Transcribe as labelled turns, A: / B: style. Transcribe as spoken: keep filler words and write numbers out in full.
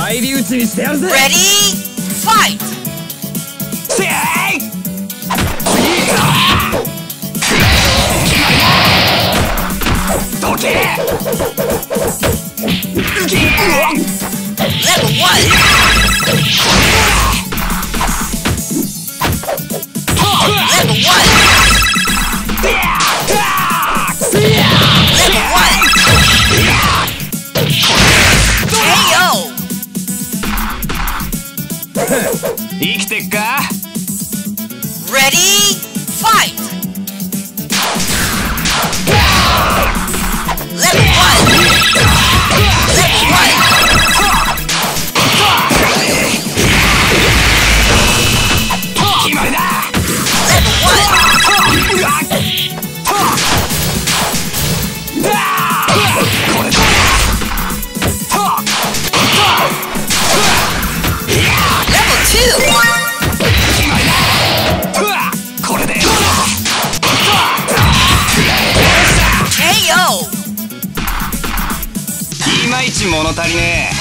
A: 返り討ちにしてやるぜ。
B: Ready? Fight!
A: せやい。どけ。
B: Level one! Level one! Level one! K O!
A: 生きてっか。
B: Ready? Fight! Level one! Level one! Level one! Level two! K O!
A: いまいち物足りねえ。